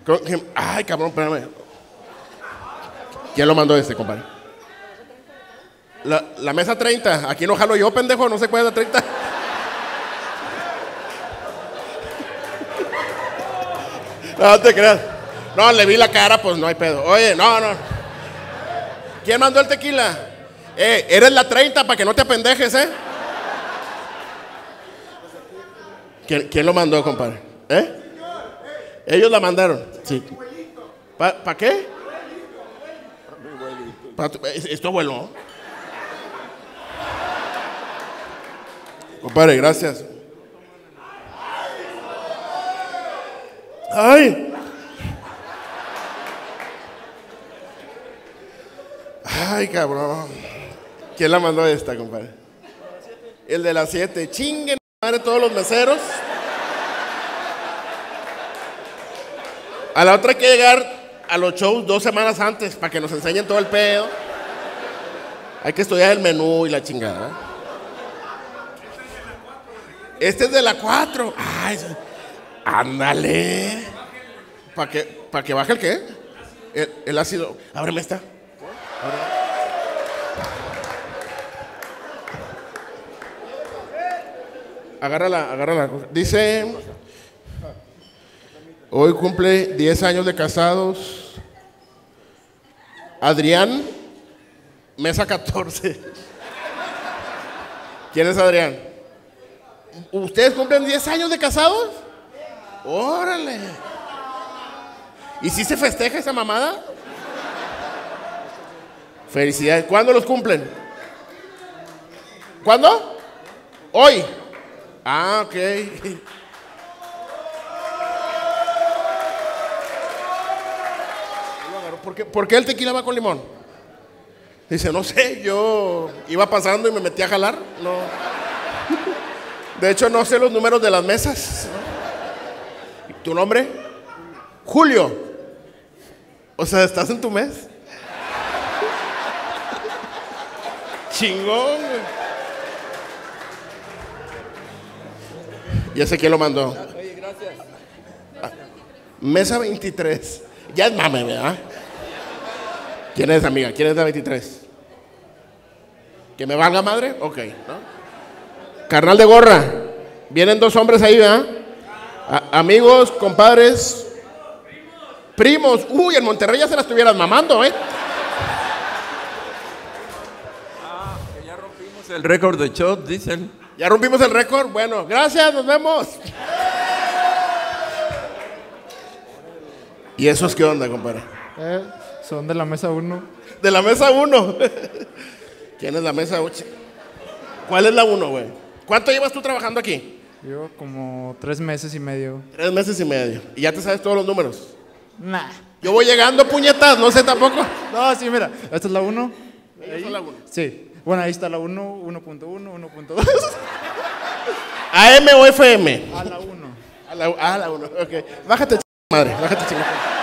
Ay, cabrón, espérame. ¿Quién lo mandó este, compadre? La mesa 30. Aquí no jalo yo, pendejo. No se puede la 30. No te creas. No, le vi la cara, pues no hay pedo. Oye, no. ¿Quién mandó el tequila? Eres la 30 para que no te apendejes, ¿eh? ¿Quién lo mandó, compadre? Ellos la mandaron. Sí. ¿Para qué? ¿Es tu abuelo? Compadre, gracias. ¡Ay! ¡Ay, cabrón! ¿Quién la mandó esta, compadre? El de las 7. Chinguen madre todos los meseros. A la otra hay que llegar a los shows 2 semanas antes para que nos enseñen todo el pedo. Hay que estudiar el menú y la chingada. Este es de la 4. Ay, ándale. ¿Para que baje el qué? El ácido. Ábreme esta. Agárrala. Dice, hoy cumple 10 años de casados Adrián, mesa 14. ¿Quién es Adrián? ¿Ustedes cumplen 10 años de casados? ¡Órale! ¿Y si se festeja esa mamada? Felicidades. ¿Cuándo los cumplen? ¿Cuándo? Hoy. Ah, ok. ¿Por qué el tequila va con limón? Dice, no sé, yo iba pasando y me metí a jalar. No. De hecho, no sé los números de las mesas. ¿Tu nombre? Julio. O sea, ¿estás en tu mes? Chingón. Ya sé quién lo mandó. Oye, gracias. Mesa 23. Ya es mame, ¿verdad? ¿Quién es, amiga? ¿Quién es la 23? ¿Que me valga madre? Ok, ¿no? Carnal de gorra. Vienen 2 hombres ahí, ¿verdad? Amigos, compadres. Primos. Uy, en Monterrey ya se la estuvieran mamando, ¿eh? Que ya rompimos el récord de shot, dicen. Ya rompimos el récord. Bueno, gracias, nos vemos. ¿Y esos qué onda, compadre? Son de la mesa 1. De la mesa 1. ¿Quién es la mesa 8? ¿Cuál es la 1, güey? ¿Cuánto llevas tú trabajando aquí? Llevo como 3 meses y medio. 3 meses y medio. ¿Y ya te sabes todos los números? Nah. Yo voy llegando, puñetas, no sé tampoco. No, sí, mira. Esta es la 1. Ellos son la 1. Sí. Bueno, ahí está la 1, 1.1, 1.2. ¿AM o FM? A la 1. A la 1, ok. Bájate, madre, bájate, chingada.